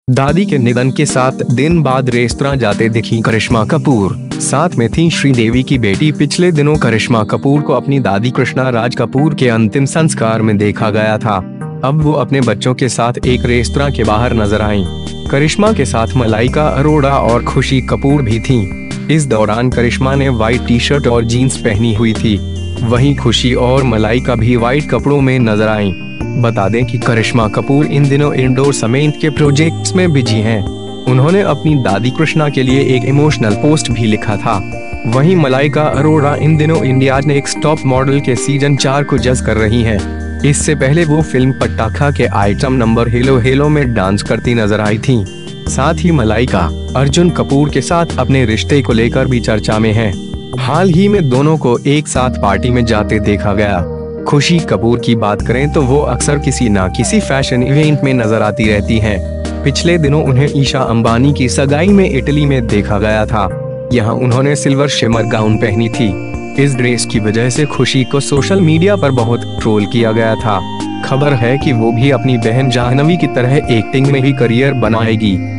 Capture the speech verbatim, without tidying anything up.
दादी के निधन के सात दिन बाद रेस्तरां जाते दिखी करिश्मा कपूर। साथ में थी श्रीदेवी की बेटी। पिछले दिनों करिश्मा कपूर को अपनी दादी कृष्णा राज कपूर के अंतिम संस्कार में देखा गया था। अब वो अपने बच्चों के साथ एक रेस्तरां के बाहर नजर आईं। करिश्मा के साथ मलाइका अरोड़ा और खुशी कपूर भी थीं। इस दौरान करिश्मा ने व्हाइट टी शर्ट और जीन्स पहनी हुई थी, वहीं खुशी और मलाइका भी व्हाइट कपड़ों में नजर आईं। बता दें कि करिश्मा कपूर इन दिनों इंडोर समेत के प्रोजेक्ट्स में बिजी हैं। उन्होंने अपनी दादी कृष्णा के लिए एक इमोशनल पोस्ट भी लिखा था। वहीं मलाइका अरोड़ा इन दिनों इंडिया नेक्स्ट टॉप मॉडल के सीजन चार को जज कर रही हैं। इससे पहले वो फिल्म पटाखा के आइटम नंबर हेलो हेलो में डांस करती नजर आई थीं। साथ ही मलाइका अर्जुन कपूर के साथ अपने रिश्ते को लेकर भी चर्चा में है। हाल ही में दोनों को एक साथ पार्टी में जाते देखा गया। खुशी कपूर की बात करें तो वो अक्सर किसी न किसी फैशन इवेंट में नजर आती रहती हैं। पिछले दिनों उन्हें ईशा अंबानी की सगाई में इटली में देखा गया था। यहाँ उन्होंने सिल्वर शिमर गाउन पहनी थी। इस ड्रेस की वजह से खुशी को सोशल मीडिया पर बहुत ट्रोल किया गया था। खबर है कि वो भी अपनी बहन जाह्नवी की तरह एक्टिंग में ही करियर बनाएगी।